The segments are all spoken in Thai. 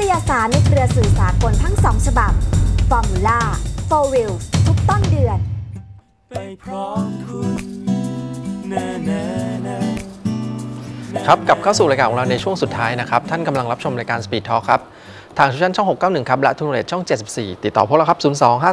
ตยสารในเครือสื่อสากลทั้ง2ฉบับ Formula For Wheels ทุกต้นเดือนไปพร้อมคุณครับกลับเข้าสู่รายการของเราในช่วงสุดท้ายนะครับท่านกำลังรับชมรายการ Speed Talk ครับทางช่อง691ครับและทูนเรทช่อง74ติดต่อพวกเราครับ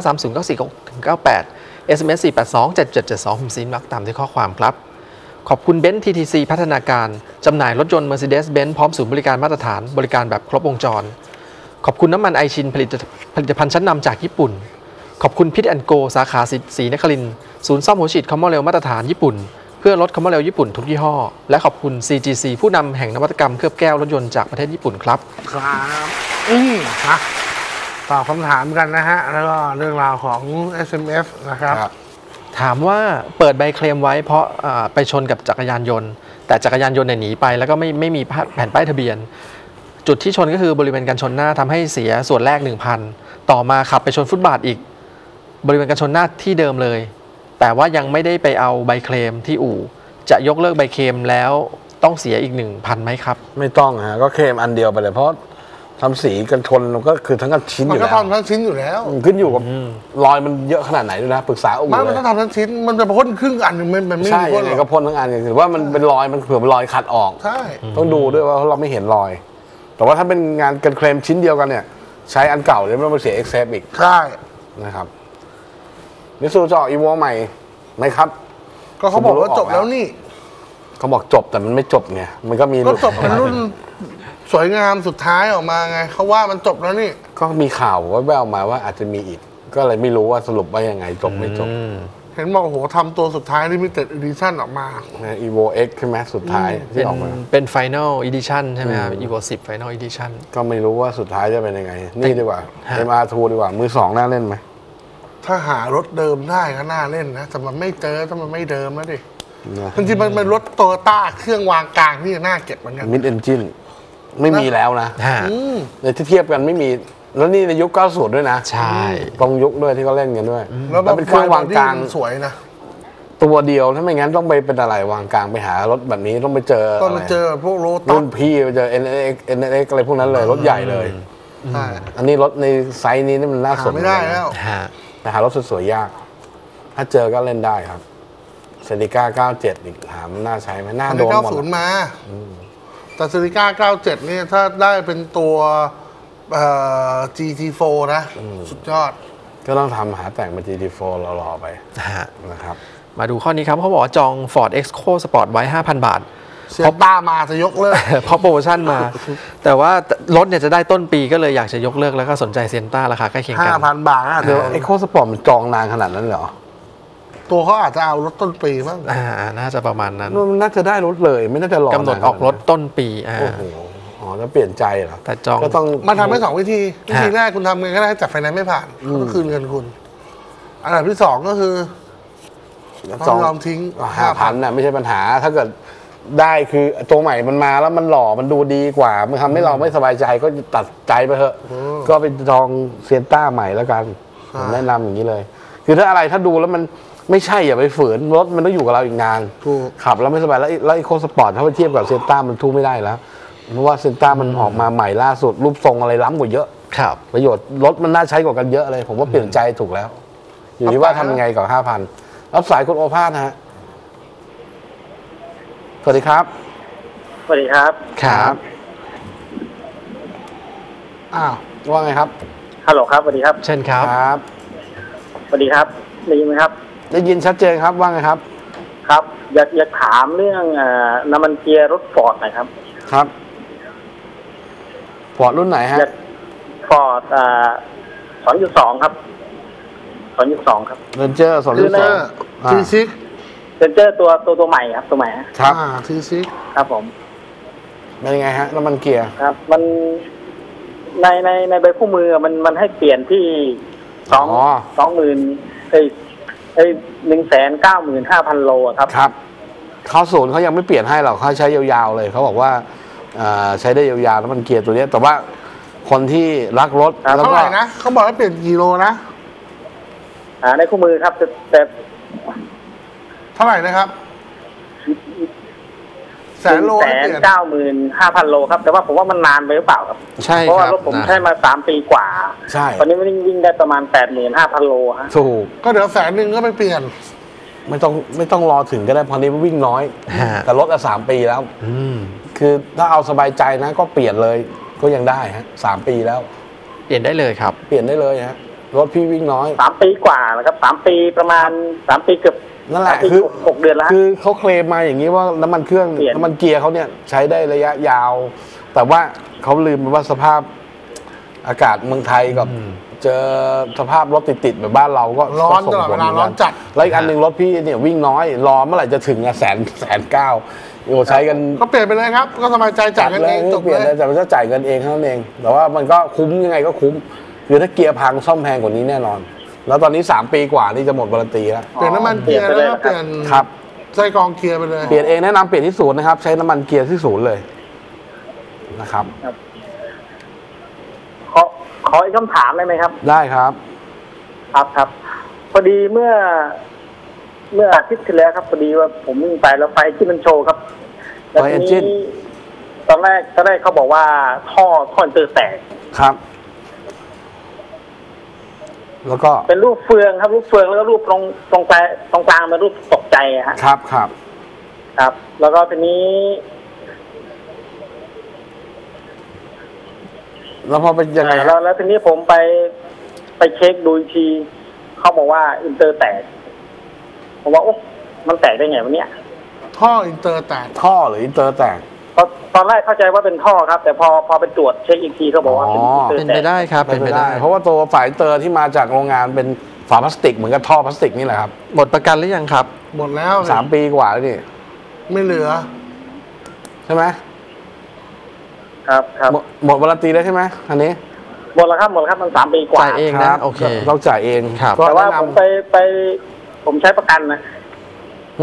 02-530-9498 SMS 482-7772ผมซีนมักตามที่ข้อความครับขอบคุณเบนซ์ TTC พัฒนาการจำหน่ายรถยนต์ Mercedes-Benz พร้อมศูนย์บริการมาตรฐานบริการแบบครบวงจรขอบคุณน้ำมันไอชินผลิตภัณฑ์ชั้นนำจากญี่ปุ่นขอบคุณพิทแอนโกสาขาศรีนครินทร์ศูนย์ซ่อมหัวฉีดคอมมอนเรลมาตรฐานญี่ปุ่นเพื่อลดคอมมอนเรลญี่ปุ่นทุกยี่ห้อและขอบคุณ CGC ผู้นำแห่งนวัตกรรมเคลือบแก้วรถยนต์จากประเทศญี่ปุ่นครับครับตอบคำถามกันนะฮะแล้วก็เรื่องราวของ SMF นะครับถามว่าเปิดใบเคลมไว้เพราะไปชนกับจักรยานยนต์แต่จักรยานยนต์หนีไปแล้วก็ไม่มีแผ่นป้ายทะเบียนจุดที่ชนก็คือบริเวณกันชนหน้าทำให้เสียส่วนแรก 1,000 ต่อมาขับไปชนฟุตบาทอีกบริเวณกันชนหน้าที่เดิมเลยแต่ว่ายังไม่ได้ไปเอาใบเคลมที่อู่จะยกเลิกใบเคลมแล้วต้องเสียอีก 1,000 ไหมครับไม่ต้องฮะก็เคลมอันเดียวไปเลยเพราะทำสีกันชนก็คือทั้งกันชิ้นอยู่แล้วมันก็ทำทั้งชิ้นอยู่แล้วขึ้นอยู่กับรอยมันเยอะขนาดไหนด้วยนะปรึกษาอู่เลยมันต้องทำทั้งชิ้นมันจะพ่นครึ่งอันมันไม่ใช่ยังไงก็พ่นทั้งอันถือว่ามันเป็นรอยมันเผื่อเป็นรอยขัดออกใช่ต้องดูด้วยว่าเราไม่เห็นรอยแต่ว่าถ้าเป็นงานกันเคลมชิ้นเดียวกันเนี่ยใช้อันเก่าเลยไม่ต้องไปเสียเอ็กเซฟอีกใช่นะครับมิตซูจะออกอีโวใหม่ไหมครับก็เขาบอกว่าจบแล้วนี่เขาบอกจบแต่มันไม่จบไงมันก็มีก็จบเป็นรุ่นสวยงามสุดท้ายออกมาไงเขาว่ามันจบแล้วนี่ก็มีข่าวว่าแววมาว่าอาจจะมีอีกก็เลยไม่รู้ว่าสรุปว่ายังไงจบไม่จบเห็นบอกโอ้โหทำตัวสุดท้าย Limited Edition ออกมา Evo X ใช่ไหมสุดท้ายที่ออกมาเป็น Final Edition ใช่ไหมครับ Evo 10 Final Edition ก็ไม่รู้ว่าสุดท้ายจะเป็นยังไงนี่ดีกว่า MR2 ดีกว่ามือ2น่าเล่นไหมถ้าหารถเดิมได้ก็น่าเล่นนะแต่มันไม่เจอถ้ามันไม่เดิมแล้วดิจริงๆมันเป็นรถโตโยต้าเครื่องวางกลางที่น่าเก็บเหมือนกันมิดเอนจินไม่มีแล้วนะในที่เทียบกันไม่มีแล้วนี่ในยุค90ด้วยนะใช่ตรงยุคด้วยที่เขาเล่นกันด้วยแล้วเป็นเครื่องวางกลางสวยนะตัวเดียวถ้าไม่งั้นต้องไปเป็นอะไรวางกลางไปหารถแบบนี้ต้องไปเจอพวกโรตัสรุ่นพี่ไปเจอ NX อะไรพวกนั้นเลยรถใหญ่เลยอันนี้รถในไซส์นี้นี่มันน่าสนไม่ได้แล้วแต่หารถสวยๆยากถ้าเจอก็เล่นได้ครับเซริก้า97อีกถามน่าใช้ไหมน่าโดนหมด 90มาแต่เซริก้า97นี่ถ้าได้เป็นตัวGT4 นะสุดยอดก็ต้องทำหาแต่งมา GT4 รอไปนะครับมาดูข้อนี้ครับเขาบอกว่าจอง Ford Expo Sport ไว้ 5,000 บาทเสียต้ามาจะยกเลิกเพราะโปรโมชั่นมาแต่ว่ารถเนี่ยจะได้ต้นปีก็เลยอยากจะยกเลิกแล้วก็สนใจเซียนต้าราคาใกล้เคียงกัน 5,000 บาทเดี๋ยวExpo Sportมันจองนานขนาดนั้นเหรอตัวเขาอาจจะเอารถต้นปีมั้งน่าจะประมาณนั้นมันน่าจะได้รถเลยไม่น่าจะรอกำหนดออกรถต้นปีโอ้โหแล้วเปลี่ยนใจเหรอแต่จองก็ต้องมาทำได้2 วิธีแรกคุณทำเงินก็ได้จับไฟแนนซ์ไม่ผ่านก็คืนเงินคุณอันดับที่2ก็คือต้องยอมทิ้ง 5,000 น่ะไม่ใช่ปัญหาถ้าเกิดได้คือตัวใหม่มันมาแล้วมันหล่อมันดูดีกว่ามันทำให้เราไม่สบายใจก็ตัดใจไปเถอะก็ไปจองเซียนต้าใหม่แล้วกันผมแนะนำอย่างนี้เลยคือถ้าอะไรถ้าดูแล้วมันไม่ใช่อย่าไปฝืนรถมันต้องอยู่กับเราอีกนานขับแล้วไม่สบายแล้วอีโคสปอร์ตถ้าไปเทียบกับเซียนต้ามันทู่ไม่ได้แล้วเพราะว่าเซียนต้ามันออกมาใหม่ล่าสุดรูปทรงอะไรล้ำกว่าเยอะประโยชน์รถมันน่าใช้กว่ากันเยอะเลยผมว่าเปลี่ยนใจถูกแล้วอยู่ที่ว่าทำยังไงกับ 5,000 รับสายคุณโอภาสนะฮะสวัสดีครับสวัสดีครับครับว่าไงครับฮัลโหลครับสวัสดีครับเช่นครับสวัสดีครับได้ยินไหมครับได้ยินชัดเจนครับว่าไงครับครับอยากถามเรื่องน้ำมันเกียร์รถฟอร์ดหน่อยครับครับฟอร์ดรุ่นไหนฮะฟอร์ด2.2 ครับ2.2 ครับเรนเจอร์2.2 ทีซิกเรนเจอร์ตัวใหม่ครับตัวใหม่ครับทีซิกครับผมเป็นยังไงฮะน้ำมันเกียร์ครับมันในใบคู่มือมันให้เปลี่ยนที่195,000 โลครับครับเขาศูนย์เขายังไม่เปลี่ยนให้หรอกเขาใช้ยาวๆเลยเขาบอกว่าใช้ได้ยาวๆน้ำมันเกียร์ตัวนี้แต่ว่าคนที่รักรถแล้วก็เท่าไหร่นะเขาบอกให้เปลี่ยนกี่โลนะในคู่มือครับแต่เท่าไหร่นะครับแสนโลให้เปลี่ยน 195,000 โลครับแต่ว่าผมว่ามันนานไปหรือเปล่าครับใช่เพราะคว่ารับรถผมนะใช้มา3 ปีกว่าใช่ตอนนี้มันวิ่งได้ประมาณ 85,000 โลฮะถูกก็เดี๋ยว100,000ก็ไปเปลี่ยนไม่ต้องรอถึงก็ได้เพราะนี้มันวิ่งน้อยฮะแต่รถ3 ปีแล้วอืมคือถ้าเอาสบายใจนะก็เปลี่ยนเลยก็ยังได้ฮะ3 ปีแล้วเปลี่ยนได้เลยครับเปลี่ยนได้เลยฮะรถพี่วิ่งน้อย 3 ปีกว่านะครับ3 ปีประมาณ3 ปีเกือบนั่นแหละ 3 ปีคือ 6 เดือนแล้วคือเขาเคลมมาอย่างนี้ว่าน้ำมันเครื่องเปลี่ยนน้ำมันเกียร์เขาเนี่ยใช้ได้ระยะยาว แต่ว่าเขาลืมไปว่าสภาพอากาศเมืองไทยกับเจอสภาพรถติดๆแบบบ้านเราก็ร้อนก็ตส่งลอดผเวลลาร้อนจัดแล้วอีกอันหนึ่งรถพี่เนี่ยวิ่งน้อยรอเมื่อไหร่จะถึงแสนเก้าโอ้ใช้กันก็เปลี่ยนไปเลยครับ ก็สบายใจจ่ายกันเองจบเปลี่ยนเลเลย ยแต่มันจะจ่ายเงินเองเท่านั้นเอง แต่ว่ามันก็คุ้มยังไงก็คุ้มคือถ้าเกียร์พังซ่อมแพงกว่านี้แน่นอน แล้วตอนนี้3 ปีกว่านี่จะหมดวารันตีแล้วเปลี่ยนน้ำมันเกียร์แล้วก็เปลี่ยนครับไส้กรองเกียร์ไปเลยเปลี่ยนเองแนะนำเปลี่ยนที่ศูนย์นะครับใช้น้ำมันเกียร์ที่ศูนย์เลยนะครับขออีกคำถามได้ไหมครับได้ครับครับพอดีเมื่ออาทิตย์ที่แล้วครับพอดีว่าผมวิ่งไปแล้วไฟที่มันโชว์ครับแล้วไฟที engine นี้ตอนแรกเขาบอกว่าท่ออินเตอร์แตกครับ แล้วก็เป็นรูปเฟืองครับรูปเฟืองแล้วก็รูปตรงกลางเป็นรูปตกใจอะฮะครับครับครับ แล้วก็ทีนี้แล้วพอเป็นยังไงแล้วทีนี้ผมไปเช็คดูอีกทีเขาบอกว่าอินเตอร์แตกผมว่าโอ๊ะมันแตกได้ไงวะเนี่ยท่ออินเตอร์แตกท่อหรืออินเตอร์แตกตอนแรกเข้าใจว่าเป็นท่อครับ แต่พอไปตรวจเช็คอีกทีเขาบอกว่าเป็นอินเตอเป็ร์นแตไปกได้ครับ เป็นไปได้เพราะว่าตัวฝาอินเตอร์ที่มาจากโรงงานเป็นฝาพลาสติกเหมือนกับท่อพลาสติกนี่แหละครับหมดประกันหรือยังครับหมดแล้ว 3 ปีกว่าแล้วนี่ไม่เหลือใช่ไหมครับหมดวารันตีแล้วใช่ไหมอันนี้หมดแล้วครับมัน3 ปีกว่าจ่ายเองคนะรับโอเคต้องจ่ายเองครับก็แต่ว่าแนะผมนำไปผมใช้ประกันนะหึ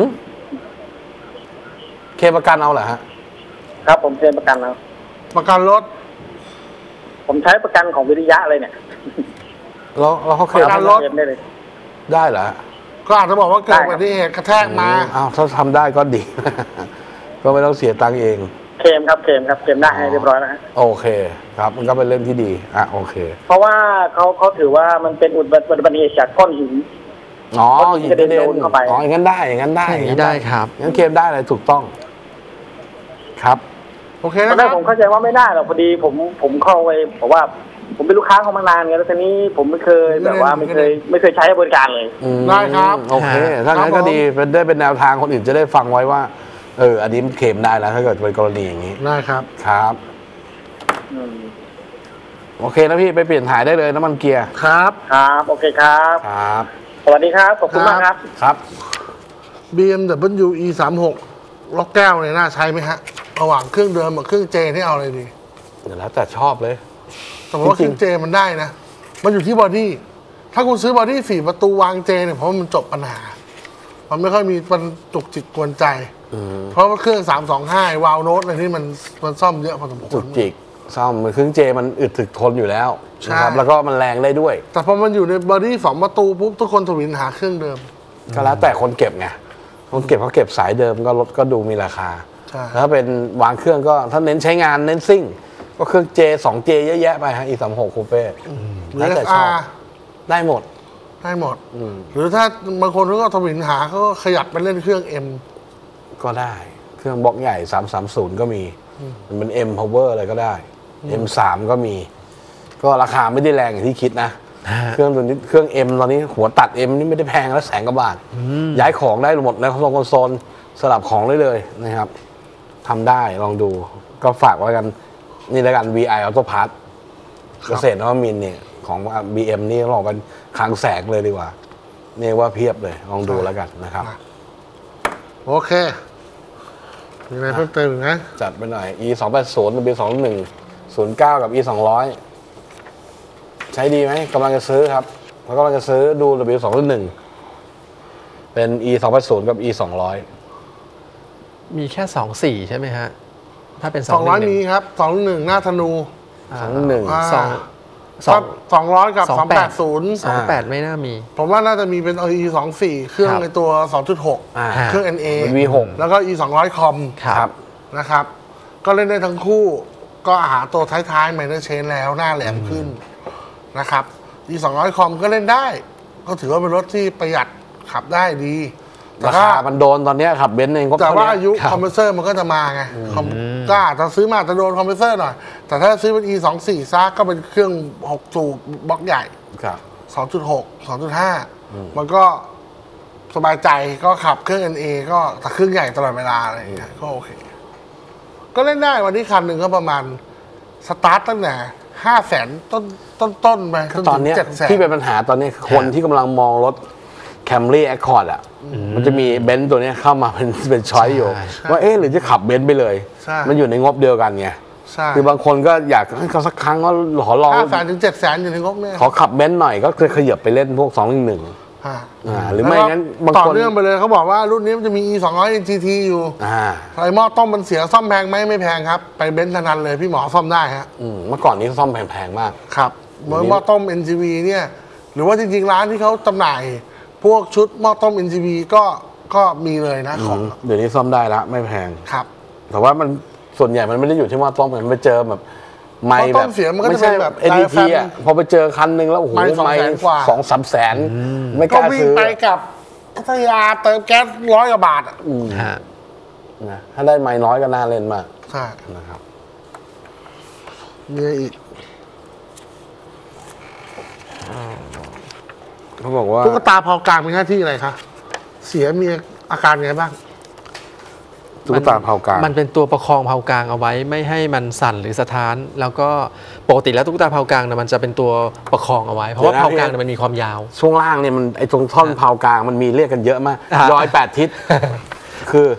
เคลมประกันเอาเหรอฮะครับผมเคลมประกันแล้วประกันรถผมใช้ประกันของวิริยะเลยเนี่ยแล้วเขาเคลมประกันรถเคลมได้เลยได้เหรอฮะก็อาจจะบอกว่าเกิดอุบัติเหตุกระแทกมาอ้าวถ้าทำได้ก็ดี ก็ไม่ต้องเสียตังค์เองเคลมเคลมได้ให้เรียบร้อยแล้วฮะโอเคครับ มันก็เป็นเรื่องที่ดีโอเคเพราะว่าเขาถือว่ามันเป็นอุบัติเหตุจากก้อนหินอ๋อก้อนหินกระเด็นโดนเข้าไปอ๋ออย่างนั้นได้อย่างนั้นได้อย่างนี้ได้ครับงั้นเคลมได้เลยถูกต้อง ครับโอเคตอนะนแรคกรับผมเข้าใจว่าไม่ได้หรอกพอดีผมเข้าไปบอกว่า ผมเป็นลูกค้าเขามานานไงแล้วทีนี้ผมไม่เคยแบบว่าไม่เคยใช้บริการเลยได้ครับโอเค ถ้างั้นก็ดีเป็นแนวทางคนอื่นจะได้ฟังไว้ว่า อันนี้มันเคลมได้แล้วถ้าเกิดเป็นกรณีอย่างนี้ได้ครับครับ โอเคนะพี่ไปเปลี่ยนถ่ายได้เลยน้ำมันเกียร์ครับครับโอเคครับครับสวัสดีครับขอบคุณมากครับครับ BMW E36 ล็อกแก้วเนี่ยน่าใช้ไหมฮะ ระหว่างเครื่องเดิมกับเครื่องเจที่เอาอะไรดีเดี๋ยวแล้วแต่ชอบเลยแต่ว่าเครื่องเจมันได้นะ มันอยู่ที่บอดี้ ถ้าคุณซื้อบอดี้4 ประตูวางเจเนี่ยเพราะมันจบปัญหา มันไม่ค่อยมีมันจุกจิกกวนใจ เพราะว่าเครื่อง325วาล์วโน้ตอะไรนี่มันซ่อมเยอะพอสมควรจุกจิกซ่อมเครื่องเจมันอึดถึกทนอยู่แล้วใช่นะครับแล้วก็มันแรงได้ด้วยแต่พอมันอยู่ในบอดี้2 ประตูปุ๊บทุกคนทวินหาเครื่องเดิมก็แล้วแต่คนเก็บไงคนเก็บเขาเก็บสายเดิมก็รถก็ดูมีราคาใช่ถ้าเป็นวางเครื่องก็ถ้าเน้นใช้งานเน้นซิ่ง ก็เครื่องเจ2J เยอะแยะไปฮะ E36 คูเป้หรือแล้วแต่ชอบ SR ได้หมดได้หมด หรือถ้าบางคนเขาก็ทวินหาเขาก็ขยับไปเล่นเครื่อง M ก็ได้เครื่องบล็อกใหญ่330ก็มีมันเป็น M Power อะไรก็ได้ M3 ก็มี ก็ราคาไม่ได้แรงอย่างที่คิดนะ เครื่องตัวนี้เครื่อง M ตอนนี้หัวตัด M นี่ไม่ได้แพงแล้ว100,000 กว่าบาทย้ายของได้หมดในคอนโซลสลับของได้เลยนะครับทำได้ลองดูก็ฝากไว้กันนี่แล้วกัน VI Auto Parts เกษตรนวมินทร์เนี่ยของ BM นี่ลองเป็นคลังแสงเลยดีกว่าเนี่ยว่าเพียบเลยลองดูแล้วกันนะครับโอเค มีอะไรเพิ่มเติมอีกไหมจัดไปหน่อย E 280 W 21 09 กับ E 200ใช้ดีไหมกำลังจะซื้อครับแล้วกำลังจะซื้อดู W 201เป็น E 280 กับ E 200 มีแค่2.4 ใช่ไหมฮะ ถ้าเป็น 200 มีครับ 201 หน้าธนู 201 อ่า 2 200 กับ 280 2.8 ไม่น่ามีผมว่าน่าจะมีเป็น E24 เครื่องครับในตัว 2.6 อ่าเครื่อง NA เป็น V6 แล้วก็ E200 คอมครับนะครับ ก็เล่นได้ทั้งคู่ ก็หาตัวท้ายๆไมเนอร์เชนแล้วหน้าแหลมขึ้นนะครับE200 คอมก็เล่นได้ ก็ถือว่าเป็นรถที่ประหยัดขับได้ดีแต่ราคามันโดนตอนเนี้ยขับเบนซ์เองก็แต่ว่าอายุครับคอมเพรสเซอร์มันก็จะมาไงก็อาจจะซื้อมาจะโดนคอมเพรสเซอร์หน่อย แต่ถ้าซื้อเป็น E24 ซะก็เป็นเครื่อง6สูบบล็อกใหญ่ครับ 2.6 2.5 มันก็สบายใจก็ขับเครื่อง NA ก็แต่เครื่องใหญ่ตลอดเวลาอะไรอย่างเงี้ยก็โอเค ก็เล่นได้วันนี้คันหนึ่งก็ประมาณสตาร์ทตั้งแต่500,000ต้นไปจนตอนถึงเนี้ย 700,000 ที่เป็นปัญหาตอนนี้คนที่กำลังมองรถ Camry Accord อ่ะมันจะมีเบนซ์ตัวเนี้ยเข้ามาเป็นช้อยอยู่ ว่าเอ๊ะหรือจะขับเบนซ์ไปเลยใช่มันอยู่ในงบเดียวกันไงใช่คือบางคนก็อยากให้เขาสักครั้งก็ขอลอง 500,000 ถึง 700,000 อยู่ในงบเนี่ยขอขับเบนซ์หน่อยก็เคยขยับไปเล่นพวก211 หรือไม่งั้นบางต่อคนเนื่องไปเลยเขาบอกว่ารุ่นนี้มันจะมี E200 NGT อยู่ไอ้หม้อต้มมันเสียซ่อมแพงไหมไม่แพงครับ ไปเบนซ์ธนันเลยพี่หมอซ่อมได้ฮะเมื่อก่อนนี้ซ่อมแพงๆมากครับเหมือนหม้อต้ม NGV เนี่ยหรือว่าจริงๆร้านที่เขาจำหน่ายพวกชุดหม้อต้ม NGV ก็มีเลยนะของเดี๋ยวนี้ซ่อมได้ละไม่แพงครับแต่ว่ามันส่วนใหญ่มันไม่ได้อยู่ที่ว่าต้มมันไปเจอแบบไม่หม้อต้แบมบเสียมันก็ไม่จะเป็ใช่นแบบ ADP อ่ะพอไปเจอคันหนึ่งแล้วโอ้โหไม่200,000 กว่า 2-3 แสนไม่กก็ล้าวิ่งซื้อไปกับพัทยาเติมแก๊ส100 กว่าบาทอ่ะฮะนะถ้าได้ไม้น้อยก็น่าเล่นมากใช่นะครับเนี่ยอีกเขาบอกว่าตุ๊กตาเผากลางมีหน้าที่อะไรคะเสียมีอาการไงบ้างตุ๊กตาเผากลางมันเป็นตัวประคองเผากลางเอาไว้ไม่ให้มันสั่นหรือสะท้าน แล้วก็ปกติแล้วตุ๊กตาเผากลางเนี่ยมันจะเป็นตัวประคองเอาไว้ เพราะว่าเดี๋ยวนะเผากลางเนี่ยมันมีความยาวช่วงล่างเนี่ยมันไอ้ตรงท่อนเผากลางมันมีเรียกกันเยอะมากอ่าย้อย8 ทิศ คือย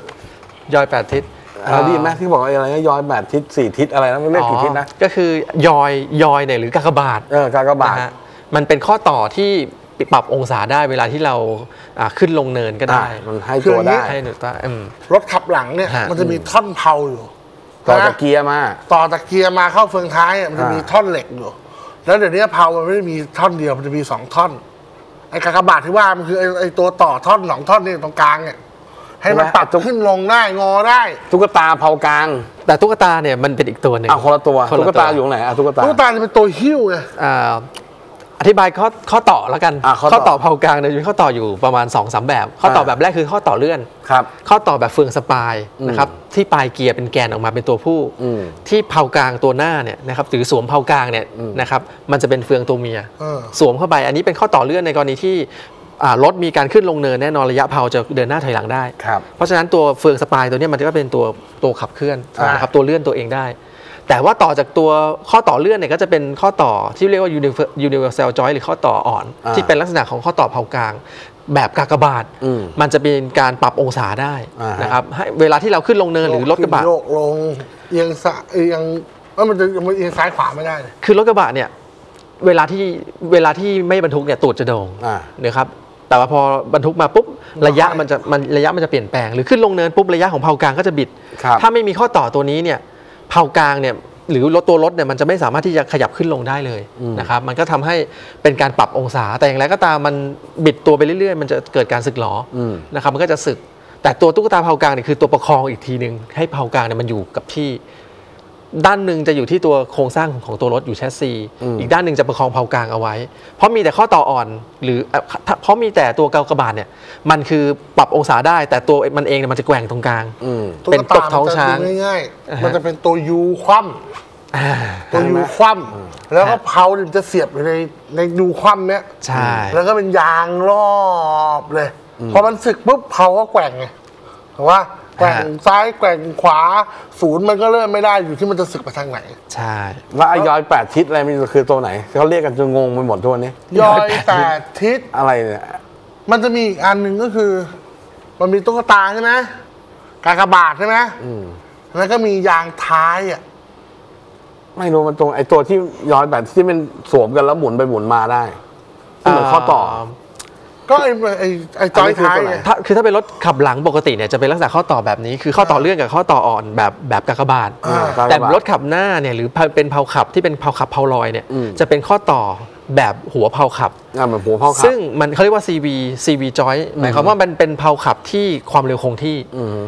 อย8 ทิศได้ยินไหมที่บอกอะไรนะย้อย8 ทิศ4 ทิศอะไรนะมันเรียกกี่ทิศนะก็คือยอยเนี่ยหรือกากบาทกากบาทนะฮะมันเป็นข้อต่อที่ปรับองศาได้เวลาที่เราขึ้นลงเนินก็ได้มันให้ตัวได้ให้หนูตารถขับหลังเนี่ยฮะมันจะมีท่อนเผาอยู่ต่อจากนะเกียร์มาต่อจากเกียร์มาเข้าเฟืองท้ายอะมันจะมีท่อนเหล็กอยู่ แล้วเดี๋ยวนี้เผามันไม่ได้มีท่อนเดียวมันจะมี2 ท่อนไอ้กากบาทที่ว่ามันคือไอ้ตัวต่อท่อน2 ท่อนนี่ตรงกลางเนี่ยให้มันปรับขึ้นลงได้งอได้ตุ๊กตาเผากลางแต่ตุ๊กตาเนี่ยมันเป็นอีกตัวหนึ่งคนละตัวคนละตัวตุ๊กตาอยู่ตรงไหนตุ๊กตาตุ๊กตาจะเป็นตัวหิ้วไงอธิบายข้อต่อแล้วกันข้อต่อเผากลางเนี่ยมีข้อต่ออยู่ประมาณ 2-3 แบบ ข้อต่อแบบแรกคือข้อต่อเลื่อนครับข้อต่อแบบเฟืองสปายนะครับที่ปลายเกียร์เป็นแกนออกมาเป็นตัวผู้ ที่เผากลางตัวหน้าเนี่ยนะครับหรือสวมเผากลางเนี่ยนะครับมันจะเป็นเฟืองตัวเมีย สวมเข้าไปอันนี้เป็นข้อต่อเลื่อนในกรณีที่รถมีการขึ้นลงเนินแน่นอนระยะเผาจะเดินหน้าถอยหลังได้ครับเพราะฉะนั้นตัวเฟืองสปายตัวเนี้ยมันก็เป็นตัวขับเคลื่อนนะครับตัวเลื่อนตัวเองได้ แต่ว่าต่อจากตัวข้อต่อเลื่อนเนี่ยก็จะเป็นข้อต่อที่เรียกว่า universal joint หรือข้อต่ออ่อน ที่เป็นลักษณะของข้อต่อเผากลาง แบบกากบาท มันจะเป็นการปรับองศาได้นะครับให้เวลาที่เราขึ้นลงเนินหรือรถกระบะโยกลงเอียงซ้ายเอียงมันจะเอียงซ้ายขวาไม่ได้เลยคือรถกระบะเนี่ยเวลาที่ไม่บรรทุกเนี่ยตูดจะโด่งนะครับแต่ว่าพอบรรทุกมาปุ๊บระยะมันจะเปลี่ยนแปลงหรือขึ้นลงเนินปุ๊บระยะของเผากลางก็จะบิด ถ้าไม่มีข้อต่อตัวนี้เนี่ยเผากลางเนี่ยหรือตัวรถเนี่ยมันจะไม่สามารถที่จะขยับขึ้นลงได้เลยนะครับมันก็ทำให้เป็นการปรับองศาแต่อย่างไรก็ตามมันบิดตัวไปเรื่อยๆมันจะเกิดการสึกหรอนะครับมันก็จะสึกแต่ตัวตุ๊กตาเผากลางเนี่ยคือตัวประคองอีกทีนึงให้เผากลางเนี่ยมันอยู่กับที่ด้านหนึ่งจะอยู่ที่ตัวโครงสร้างของตัวรถอยู่แชสซีอีกด้านหนึ่งจะประคองเผากลางเอาไว้เพราะมีแต่ข้อต่ออ่อนหรือเพราะมีแต่ตัวกากบาทเนี่ยมันคือปรับองศาได้แต่ตัวมันเองเนี่ยมันจะแกว่งตรงกลางเป็นตกท้องช้างง่ายๆมันจะเป็นตัวยูคว่ำตัวยูคว่ำแล้วก็เผาเนี่ยจะเสียบอยู่ในยูคว่ำเนี้ยใช่แล้วก็เป็นยางรอบเลยพอมันสึกปุ๊บเผาก็แกว่งไงถูกว่าแกว่งซ้ายแกว่งขวาศูนย์มันก็เริ่มไม่ได้อยู่ที่มันจะสึกไปทางไหนใช่แล้วไอ้ย้อย8 ทิศอะไรมันคือตัวไหนเขาเรียกกันจนงงไปหมดทุกวันนี้ย่อย8 ทิศอะไรเนี่ยมันจะมีอีกอันหนึ่งก็คือ มันมีตุ๊กตาใช่ไหมกากบาทใช่ไหมแล้วก็มียางท้ายอ่ะไม่รู้มันตรงไอ้ตัวที่ย้อย8ที่มันสวมกันแล้วหมุนไปหมุนมาได้ที่เหมือนข้อต่อก็ไอ้จอยท้ายไงคือถ้าเป็นรถขับหลังปกติเนี่ยจะเป็นลักษณะข้อต่อแบบนี้คือข้อต่อเลื่อนกับข้อต่ออ่อนแบบกากบาทแต่รถขับหน้าเนี่ยหรือเป็นเผาขับที่เป็นเผาขับเผาลอยเนี่ยจะเป็นข้อต่อแบบหัวเผาขับเหมือนหัวเผาขับซึ่งมันเขาเรียกว่า CV joint หมายความว่ามันเป็นเผาขับที่ความเร็วคงที่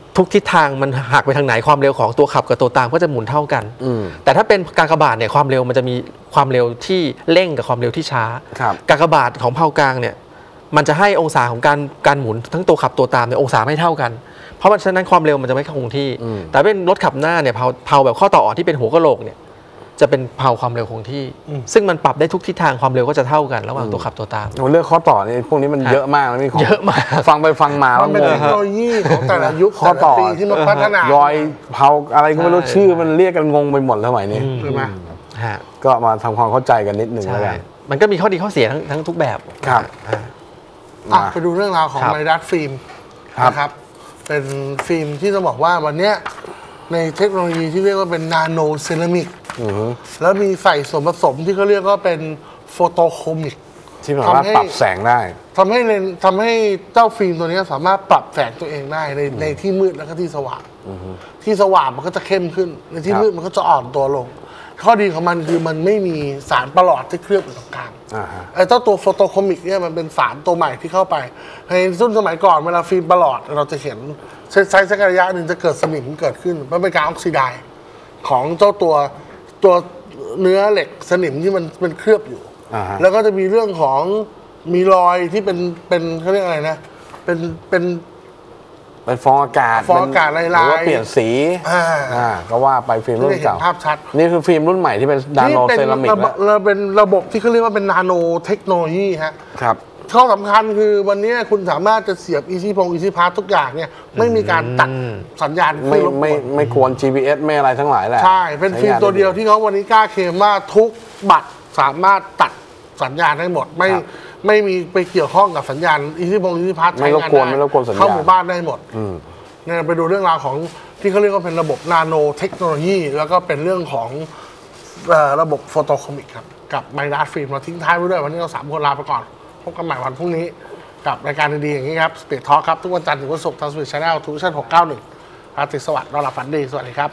ทุกทิศทางมันหักไปทางไหนความเร็วของตัวขับกับตัวตามก็จะหมุนเท่ากันแต่ถ้าเป็นกากบาทเนี่ยความเร็วมันจะมีความเร็วที่เร่งกับความเร็วที่ช้ากากบาทของเพากลางเนี่ยมันจะให้องศาของการหมุนทั้งตัวขับตัวตามเนี่ยองศาไม่เท่ากันเพราะฉะนั้นความเร็วมันจะไม่คงที่แต่เป็นรถขับหน้าเนี่ยเพาแบบข้อต่อที่เป็นหัวกะโหลกเนี่ยจะเป็นเพาความเร็วคงที่ซึ่งมันปรับได้ทุกทิศทางความเร็วก็จะเท่ากันระหว่างตัวขับตัวตามเรื่องข้อต่อนี่พวกนี้มันเยอะมากนี่เยอะมากฟังไปฟังมามันเป็นเทคโนโลยีของแต่ละยุคข้อต่อที่มันพัฒนารอยเพาอะไรก็ไม่รู้ชื่อมันเรียกกันงงไปหมดสมัยนี้ใช่ไหมก็มาทำความเข้าใจกันนิดหนึ่งแล้วกันมันก็มีข้อดีข้อเสียทั้งทุกแบบครับไปดูเรื่องราวของไมดัสฟิล์มนะครับเป็นฟิล์มที่ต้องบอกว่าวันนี้ในเทคโนโลยีที่เรียกว่าเป็นนาโนเซรามิกแล้วมีใส่ส่วนผสมที่เขาเรียกว่าเป็นโฟโตโคมิกที่สามารถปรับแสงได้ทำให้เจ้าฟิล์มตัวนี้สามารถปรับแสงตัวเองได้ในที่มืดแล้วก็ที่สว่างที่สว่างมันก็จะเข้มขึ้นในที่มืดมันก็จะอ่อนตัวลงข้อดีของมันคือมันไม่มีสารประหลอดที่เคลือบอยู่ตรงกลางไอ้เจ้าตัวโฟโตโคมิกเนี่ยมันเป็นสารตัวใหม่ที่เข้าไปในรุ่นสมัยก่อนเวลาฟิล์มประหลอดเราจะเห็นใช้สักระยะหนึ่งจะเกิดสนิมเกิดขึ้นมันเป็นการออกซิไดซ์ของเจ้าตัวเนื้อเหล็กสนิมที่มันเป็นเคลือบอยู่แล้วก็จะมีเรื่องของมีรอยที่เป็นเขาเรียกอะไรนะเป็นฟองอากาศลายๆเปลี่ยนสีก็ว่าไปฟิล์มรุ่นเก่าภาพชัดนี่คือฟิล์มรุ่นใหม่ที่เป็นนาโนเซรามิกแล้วเป็นระบบที่เขาเรียกว่าเป็นนาโนเทคโนโลยีครับข้อสำคัญคือวันนี้คุณสามารถจะเสียบอีซี่พาสทุกอย่างเนี่ยไม่มีการตัดสัญญาณไม่ควร GPS ไม่อะไรทั้งหลายแหละใช่เป็นฟิล์มตัวเดียวที่เขาวันนี้กล้าเคลมว่าทุกบัตรสามารถตัดสัญญาณได้หมดไม่มีไปเกี่ยวข้องกับสัญญาณอีซี่พาสใช้งานได้เข้าหมู่บ้านได้หมดเนี่ยไปดูเรื่องราวของที่เขาเรียกว่าเป็นระบบนาโนเทคโนโลยีแล้วก็เป็นเรื่องของระบบโฟโตโคมิกครับกับไมดัสฟิล์มเราทิ้งท้ายไว้ด้วยวันนี้เรา3 คนลาไปก่อนพบกันใหม่วันพรุ่งนี้กับรายการดีๆอย่างนี้ครับสปีดทอล์คครับทุกวันจันทร์ถึงวันศุกร์ทางสปีดชาแนลทูชั่น691ราตรีสวัสดิ์นอนหลับฝันดีสวัสดีครับ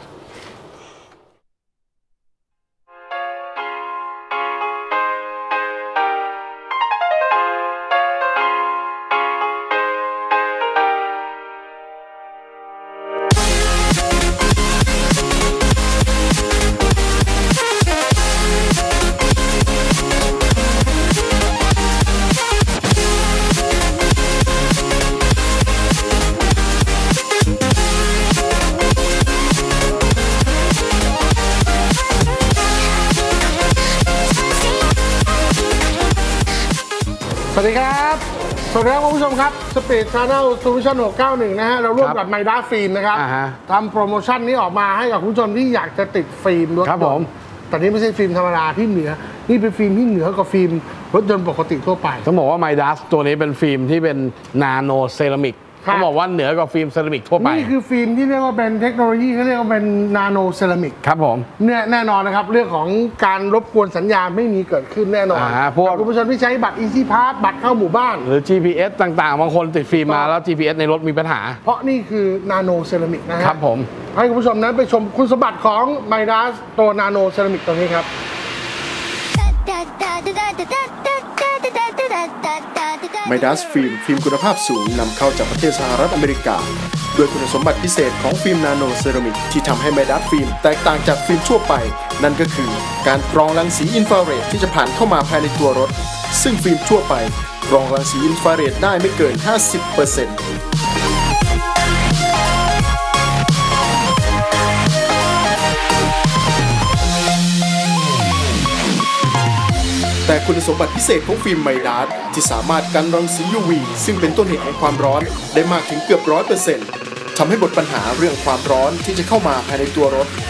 สวัสดีครับคุณผู้ชมครับสปีดชาแนลทูชั่น691นะฮะเราร่วมกับไมด้าฟิล์มนะครับทำโปรโมชั่นนี้ออกมาให้กับคุณผู้ชมที่อยากจะติดฟิล์มรถครับผมแต่นี้ไม่ใช่ฟิล์มธรรมดาที่เหนือนี่เป็นฟิล์มที่เหนือกว่าฟิล์มรถยนต์ปกติทั่วไปต้องบอกว่าไมด้าตัวนี้เป็นฟิล์มที่เป็นนาโนเซรามิกเขาบอกว่าเหนือกว่าฟิล์มเซรามิกทั่วไปนี่คือฟิล์มที่เรียกว่าเป็นเทคโนโลยีเขาเรียกว่าเป็นนาโนเซรามิกครับผมเนี่ยแน่นอนนะครับเรื่องของการรบกวนสัญญาณไม่มีเกิดขึ้นแน่นอนพวกคุณผู้ชมที่ใช้บัตร Easy Pass บัตรเข้าหมู่บ้านหรือ GPS ต่างๆบางคนติดฟิล์มมาแล้ว GPS ในรถมีปัญหาเพราะนี่คือนาโนเซรามิกนะครับผมให้คุณผู้ชมนั้นไปชมคุณสมบัติของไมด้าตัวนาโนเซรามิกตัวนี้ครับไมดัสฟิล์มคุณภาพสูงนำเข้าจากประเทศสหรัฐอเมริกาด้วยคุณสมบัติพิเศษของฟิล์มนาโนเซรามิกที่ทำให้ไมดัสฟิล์มแตกต่างจากฟิล์มทั่วไปนั่นก็คือการกรองรังสีอินฟราเรดที่จะผ่านเข้ามาภายในตัวรถซึ่งฟิล์มทั่วไปกรองรังสีอินฟราเรดได้ไม่เกิน 50% แต่คุณสมบัติพิเศษของฟิล์มไมดัสที่สามารถกันรังสี UV ซึ่งเป็นต้นเหตุของความร้อนได้มากถึงเกือบ 100% ทำให้หมดปัญหาเรื่องความร้อนที่จะเข้ามาภายในตัวรถ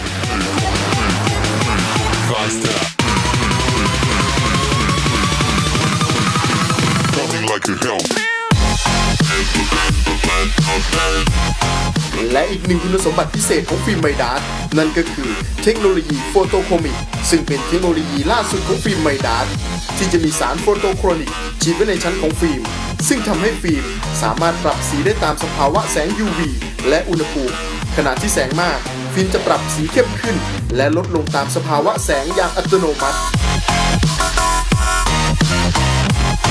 และอีกหนึ่งคุณสมบัติพิเศษของฟิล์มไมดัสนั่นก็คือเทคโนโลยีโฟโตโคมิกซึ่งเป็นเทคโนโลยีล่าสุดของฟิล์มไมดัสที่จะมีสารโฟโตโครนิกฉีดไว้ในชั้นของฟิล์มซึ่งทำให้ฟิล์มสามารถปรับสีได้ตามสภาวะแสง UV และอุณหภูมิขณะที่แสงมากฟิล์มจะปรับสีเข้มขึ้นและลดลงตามสภาวะแสงอย่างอัตโนมัติ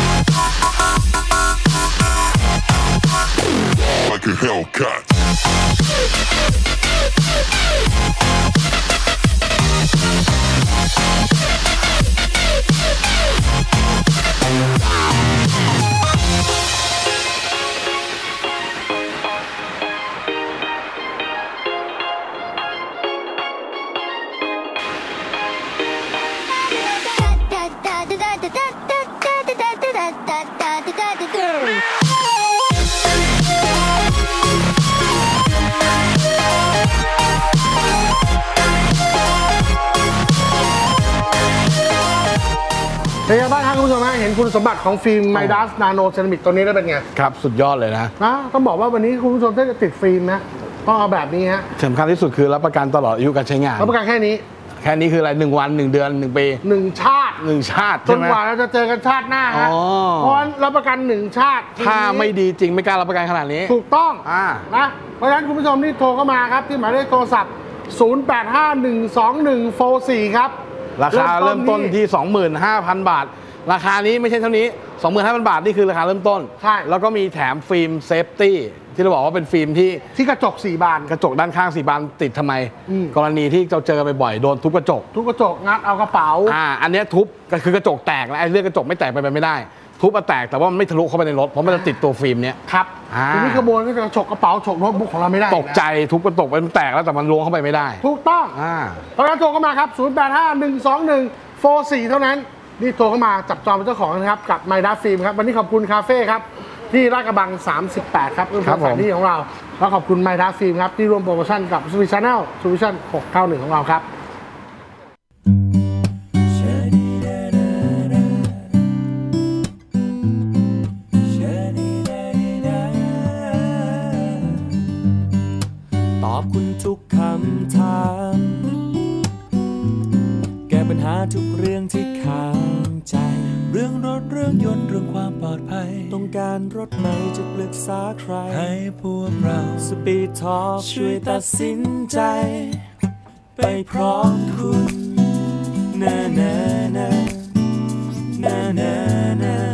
Like a Hellcat เป็นไงบ้างครับคุณผู้ชมฮะเห็นคุณสมบัติของฟิล์มไมดัสนาโนเซรามิกตัวนี้ได้เป็นไงครับสุดยอดเลยนะต้องบอกว่าวันนี้คุณผู้ชมถ้าจะติดฟิล์มนะต้องเอาแบบนี้ฮะสำคัญที่สุดคือรับประกันตลอดอายุการใช้งานรับประกันแค่นี้แค่นี้คืออะไร1 วัน1 เดือน 1 ปี 1 ชาติ 1 ชาติจใช่นไหมกว่าเราจะเจอกันชาติหน้าฮะอ๋อเพราะฉะนั้นรับประกัน1 ชาติถ้าไม่ดีจริงไม่กล้ารับประกันขนาดนี้ถูกต้องอ่านะเพราะฉะนั้นคุณผู้ชมที่โทรเข้ามาครับที่หมายเลขโทรศัพท์ 08512144 ครับราคาเริ่มต้นที่ 25,000 บาท ราคานี้ไม่ใช่เท่านี้ 25,000 บาทนี่คือราคาเริ่มต้นใช่แล้วก็มีแถมฟิล์มเซฟตี้ที่เราบอกว่าเป็นฟิล์มที่ที่กระจก4 บานกระจกด้านข้าง4 บานติดทำไมอืมกรณีที่เราเจอบ่อยๆโดนทุบกระจกทุกกระจกงัดเอากระเป๋าอันเนี้ยทุบก็คือกระจกแตกนะไอ้เรื่องกระจกไม่แตกไปไม่ได้ ทุบมาแตกแต่ว่ามันไม่ทะลุเข้าไปในรถเพราะมันจะติดตัวฟิล์มเนี้ยครับอ่าทีนี้ขโมยก็จะฉกกระเป๋าฉกโน้ตบุ๊กของเราไม่ได้ตกใจทุบกระจกมันแตกแล้วแต่มันล้วงเข้าไปไม่ได้ถูกต้อง เพราะฉะนั้นโทรเข้ามาครับ 08512144 เท่านั้น นี่โทรเข้ามาจับจองเป็นเจ้าของนะครับ กับไมด้าฟิล์มครับ วันนี้ขอบคุณคาเฟ่ครับ ที่ลาดกระบัง 38 ครับเป็นสถานที่ของเรา แล้วขอบคุณไมด้าฟิล์มครับ ที่ร่วมโปรโมชั่นกับสวิชแนลสวิชั่น691 ของเราครับตอบคุณทุกคำถามแก้ปัญหาทุกเรื่องที่ค้างใจ เรื่องรถเรื่องยนต์เรื่องความปลอดภัยต้องการรถไหนจะปรึกษาใครให้พวกเรา Speed Talk ช่วยตัดสินใจ ไปพร้อมคุณนะนะนะนะนะนะ